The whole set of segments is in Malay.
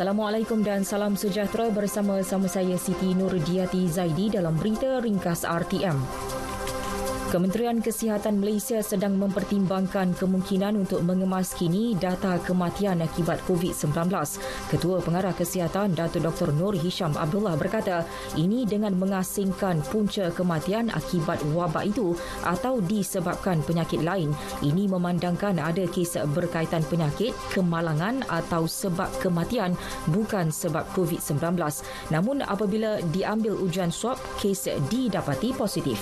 Assalamualaikum dan salam sejahtera bersama saya Siti Nurdiati Zaidi dalam berita ringkas RTM. Kementerian Kesihatan Malaysia sedang mempertimbangkan kemungkinan untuk mengemas kini data kematian akibat COVID-19. Ketua Pengarah Kesihatan Datuk Dr. Nur Hisham Abdullah berkata, ini dengan mengasingkan punca kematian akibat wabak itu atau disebabkan penyakit lain. Ini memandangkan ada kes berkaitan penyakit, kemalangan atau sebab kematian bukan sebab COVID-19. Namun apabila diambil ujian swab, kes didapati positif.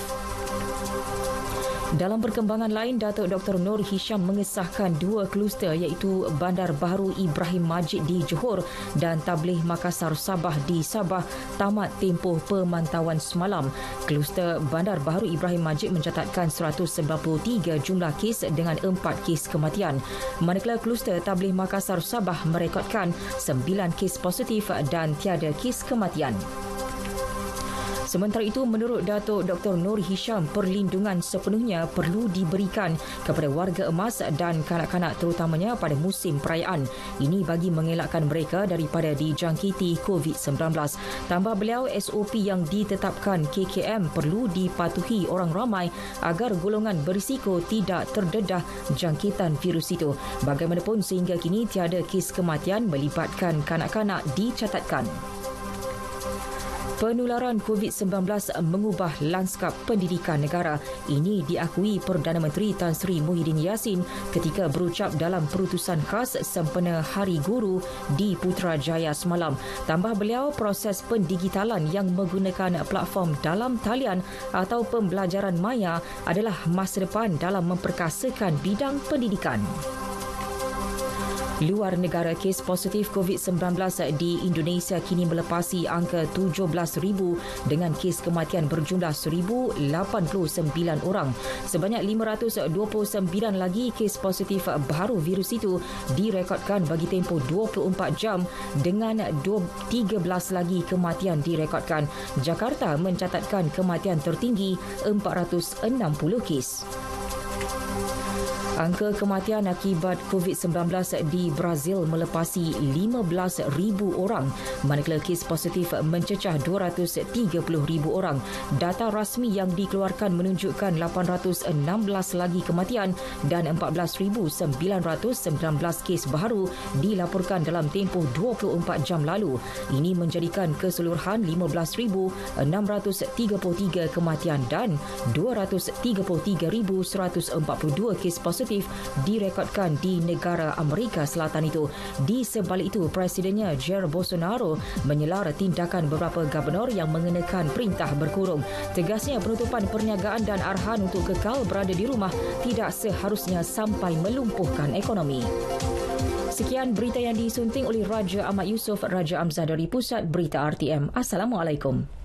Dalam perkembangan lain, Datuk Dr. Nur Hisham mengesahkan dua kluster iaitu Bandar Baharu Ibrahim Majid di Johor dan Tabligh Makassar Sabah di Sabah tamat tempoh pemantauan semalam. Kluster Bandar Baharu Ibrahim Majid mencatatkan 193 jumlah kes dengan 4 kes kematian. Manakala kluster Tabligh Makassar Sabah merekodkan 9 kes positif dan tiada kes kematian. Sementara itu, menurut Datuk Dr. Nur Hisham, perlindungan sepenuhnya perlu diberikan kepada warga emas dan kanak-kanak terutamanya pada musim perayaan. Ini bagi mengelakkan mereka daripada dijangkiti COVID-19. Tambah beliau, SOP yang ditetapkan KKM perlu dipatuhi orang ramai agar golongan berisiko tidak terdedah jangkitan virus itu. Bagaimanapun, sehingga kini tiada kes kematian melibatkan kanak-kanak dicatatkan. Penularan COVID-19 mengubah lanskap pendidikan negara. Ini diakui Perdana Menteri Tan Sri Muhyiddin Yassin ketika berucap dalam perutusan khas sempena Hari Guru di Putrajaya semalam. Tambah beliau, proses pendigitalan yang menggunakan platform dalam talian atau pembelajaran maya adalah masa depan dalam memperkasakan bidang pendidikan. Luar negara, kes positif COVID-19 di Indonesia kini melepasi angka 17,000 dengan kes kematian berjumlah 1,089 orang. Sebanyak 529 lagi kes positif baharu virus itu direkodkan bagi tempoh 24 jam dengan 13 lagi kematian direkodkan. Jakarta mencatatkan kematian tertinggi 460 kes. Angka kematian akibat COVID-19 di Brazil melepasi 15,000 orang, manakala kes positif mencecah 230,000 orang. Data rasmi yang dikeluarkan menunjukkan 816 lagi kematian dan 14,919 kes baharu dilaporkan dalam tempoh 24 jam lalu. Ini menjadikan keseluruhan 15,633 kematian dan 233,142 kes positif direkodkan di negara Amerika Selatan itu. Di sebalik itu, Presidennya Jair Bolsonaro menyelar tindakan beberapa gubernur yang mengenakan perintah berkurung. Tegasnya, penutupan perniagaan dan arahan untuk kekal berada di rumah tidak seharusnya sampai melumpuhkan ekonomi. Sekian berita yang disunting oleh Raja Ahmad Yusof, Raja Amzah dari Pusat Berita RTM. Assalamualaikum.